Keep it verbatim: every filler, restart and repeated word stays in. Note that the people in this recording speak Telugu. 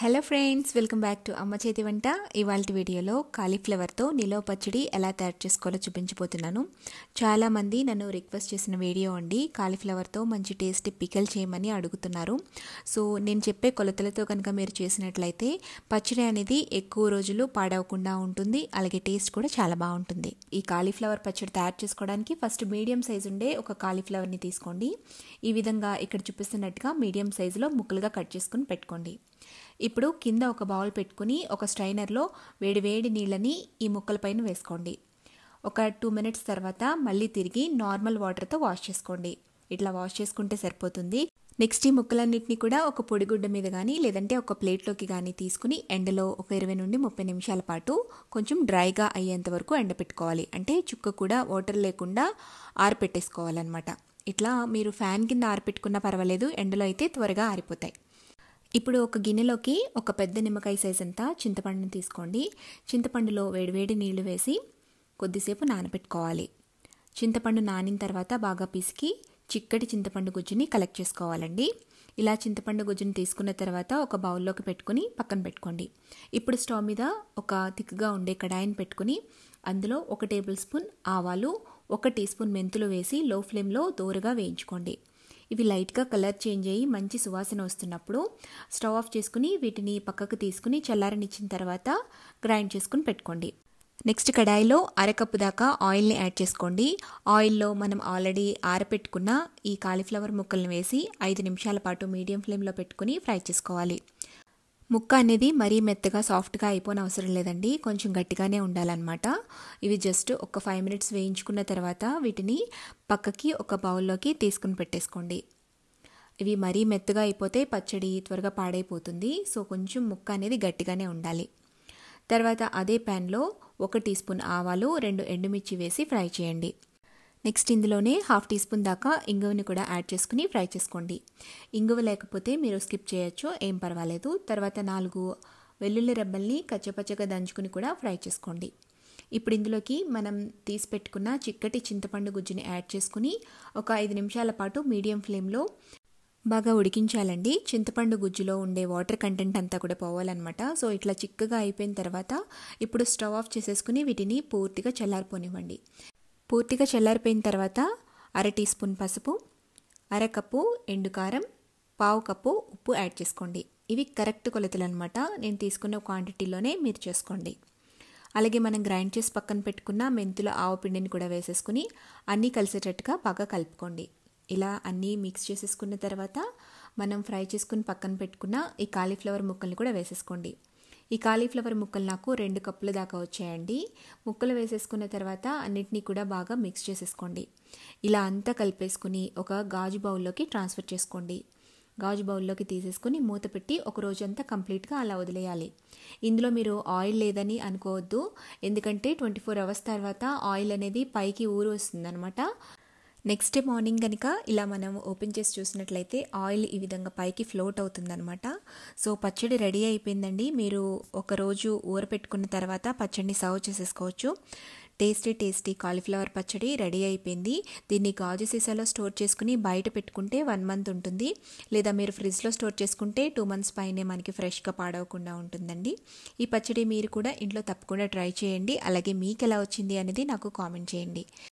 Hello friends, welcome back to అమ్మ చేతి వంట. ఇవాళ వీడియోలో కాలీఫ్లవర్తో నిలవ పచ్చడి ఎలా తయారు చేసుకోవాలో చూపించబోతున్నాను. చాలామంది నన్ను రిక్వెస్ట్ చేసిన వీడియో అండి. కాలీఫ్లవర్తో మంచి టేస్ట్ పికల్ చేయమని అడుగుతున్నారు. సో నేను చెప్పే కొలతలతో కనుక మీరు చేసినట్లయితే పచ్చడి అనేది ఎక్కువ రోజులు పాడవకుండా ఉంటుంది, అలాగే టేస్ట్ కూడా చాలా బాగుంటుంది. ఈ కాలీఫ్లవర్ పచ్చడి తయారు చేసుకోవడానికి ఫస్ట్ మీడియం సైజు ఉండే ఒక కాలీఫ్లవర్ని తీసుకోండి. ఈ విధంగా ఇక్కడ చూపిస్తున్నట్టుగా మీడియం సైజులో ముక్కలుగా కట్ చేసుకుని పెట్టుకోండి. ఇప్పుడు కింద ఒక బౌల్ పెట్టుకుని ఒక స్ట్రైనర్లో వేడి వేడి నీళ్ళని ఈ ముక్కలపైన వేసుకోండి. ఒక టూ మినిట్స్ తర్వాత మళ్ళీ తిరిగి నార్మల్ వాటర్తో వాష్ చేసుకోండి. ఇట్లా వాష్ చేసుకుంటే సరిపోతుంది. నెక్స్ట్ ఈ ముక్కలన్నింటినీ కూడా ఒక పొడిగుడ్డ మీద కానీ లేదంటే ఒక ప్లేట్లోకి కానీ తీసుకుని ఎండలో ఒక ఇరవై నుండి ముప్పై నిమిషాల పాటు కొంచెం డ్రైగా అయ్యేంత వరకు ఎండపెట్టుకోవాలి. అంటే చుక్క కూడా వాటర్ లేకుండా ఆరిపెట్టేసుకోవాలన్నమాట. ఇట్లా మీరు ఫ్యాన్ కింద ఆరిపెట్టుకున్నా పర్వాలేదు, ఎండలో అయితే త్వరగా ఆరిపోతాయి. ఇప్పుడు ఒక గిన్నెలోకి ఒక పెద్ద నిమ్మకాయ సైజ్ అంతా చింతపండుని తీసుకోండి. చింతపండులో వేడివేడి నీళ్లు వేసి కొద్దిసేపు నానబెట్టుకోవాలి. చింతపండు నానిన తర్వాత బాగా పిసికి చిక్కటి చింతపండు గుజ్జుని కలెక్ట్ చేసుకోవాలండి. ఇలా చింతపండు గుజ్జుని తీసుకున్న తర్వాత ఒక బౌల్లోకి పెట్టుకుని పక్కన పెట్టుకోండి. ఇప్పుడు స్టవ్ మీద ఒక తిక్కుగా ఉండే కడాయిని పెట్టుకుని అందులో ఒక టేబుల్ స్పూన్ ఆవాలు, ఒక టీ స్పూన్ మెంతులు వేసి లో ఫ్లేమ్లో దోరగా వేయించుకోండి. ఇవి లైట్గా కలర్ చేంజ్ అయ్యి మంచి సువాసన వస్తున్నప్పుడు స్టవ్ ఆఫ్ చేసుకుని వీటిని పక్కకు తీసుకుని చల్లారనిచ్చిన తర్వాత గ్రైండ్ చేసుకుని పెట్టుకోండి. నెక్స్ట్ కడాయిలో అరకప్పు దాకా ఆయిల్ని యాడ్ చేసుకోండి. ఆయిల్లో మనం ఆల్రెడీ ఆరపెట్టుకున్న ఈ కాలీఫ్లవర్ ముక్కల్ని వేసి ఐదు నిమిషాల పాటు మీడియం ఫ్లేమ్లో పెట్టుకుని ఫ్రై చేసుకోవాలి. ముక్క అనేది మరీ మెత్తగా సాఫ్ట్గా అయిపోయిన అవసరం లేదండి, కొంచెం గట్టిగానే ఉండాలన్నమాట. ఇవి జస్ట్ ఒక ఫైవ్ మినిట్స్ వేయించుకున్న తర్వాత వీటిని పక్కకి ఒక బౌల్లోకి తీసుకుని పెట్టేసుకోండి. ఇవి మరీ మెత్తగా అయిపోతే పచ్చడి త్వరగా పాడైపోతుంది. సో కొంచెం ముక్క అనేది గట్టిగానే ఉండాలి. తర్వాత అదే ప్యాన్లో ఒక టీ స్పూన్ ఆవాలు, రెండు ఎండుమిర్చి వేసి ఫ్రై చేయండి. నెక్స్ట్ ఇందులోనే హాఫ్ టీ స్పూన్ దాకా ఇంగువని కూడా యాడ్ చేసుకుని ఫ్రై చేసుకోండి. ఇంగువ లేకపోతే మీరు స్కిప్ చేయొచ్చు, ఏం పర్వాలేదు. తర్వాత నాలుగు వెల్లుల్లి రెబ్బల్ని కచ్చపచ్చగా దంచుకుని కూడా ఫ్రై చేసుకోండి. ఇప్పుడు ఇందులోకి మనం తీసి పెట్టుకున్న చిక్కటి చింతపండు గుజ్జుని యాడ్ చేసుకుని ఒక ఐదు నిమిషాల పాటు మీడియం ఫ్లేమ్లో బాగా ఉడికించాలండి. చింతపండు గుజ్జులో ఉండే వాటర్ కంటెంట్ అంతా కూడా పోవాలన్నమాట. సో ఇట్లా చిక్కగా అయిపోయిన తర్వాత ఇప్పుడు స్టవ్ ఆఫ్ చేసేసుకుని వీటిని పూర్తిగా చల్లారిపోనివ్వండి. పూర్తిగా చల్లారిపోయిన తర్వాత అర టీ స్పూన్ పసుపు, అరకప్పు ఎండుకారం, పావు కప్పు ఉప్పు యాడ్ చేసుకోండి. ఇవి కరెక్ట్ కొలతలు అనమాట. నేను తీసుకున్న క్వాంటిటీలోనే మీరు చేసుకోండి. అలాగే మనం గ్రైండ్ చేసి పక్కన పెట్టుకున్న మెంతుల ఆవు పిండిని కూడా వేసేసుకుని అన్నీ కలిసేటట్టుగా బాగా కలుపుకోండి. ఇలా అన్నీ మిక్స్ చేసేసుకున్న తర్వాత మనం ఫ్రై చేసుకుని పక్కన పెట్టుకున్న ఈ కాలీఫ్లవర్ ముక్కల్ని కూడా వేసేసుకోండి. ఈ కాలీఫ్లవర్ ముక్కలు నాకు రెండు కప్పుల దాకా వచ్చాయండి. ముక్కలు వేసేసుకున్న తర్వాత అన్నిటినీ కూడా బాగా మిక్స్ చేసేసుకోండి. ఇలా అంతా కలిపేసుకుని ఒక గాజు బౌల్లోకి ట్రాన్స్ఫర్ చేసుకోండి. గాజు బౌల్లోకి తీసేసుకుని మూత పెట్టి ఒక రోజంతా కంప్లీట్గా అలా వదిలేయాలి. ఇందులో మీరు ఆయిల్ లేదని అనుకోవద్దు, ఎందుకంటే ట్వంటీ ఫోర్ అవర్స్ తర్వాత ఆయిల్ అనేది పైకి ఊరు వస్తుందన్నమాట. నెక్స్ట్ డే మార్నింగ్ కనుక ఇలా మనం ఓపెన్ చేసి చూసినట్లయితే ఆయిల్ ఈ విధంగా పైకి ఫ్లోట్ అవుతుందన్నమాట. సో పచ్చడి రెడీ అయిపోయిందండి. మీరు ఒకరోజు ఊరపెట్టుకున్న తర్వాత పచ్చడిని సర్వ్ చేసేసుకోవచ్చు. టేస్టీ టేస్టీ కాలీఫ్లవర్ పచ్చడి రెడీ అయిపోయింది. దీన్ని గాజు సీసాలో స్టోర్ చేసుకుని బయట పెట్టుకుంటే వన్ మంత్ ఉంటుంది, లేదా మీరు ఫ్రిడ్జ్లో స్టోర్ చేసుకుంటే టూ మంత్స్ పైనే మనకి ఫ్రెష్గా పాడవకుండా ఉంటుందండి. ఈ పచ్చడి మీరు కూడా ఇంట్లో తప్పకుండా ట్రై చేయండి. అలాగే మీకు ఎలా వచ్చింది అనేది నాకు కామెంట్ చేయండి.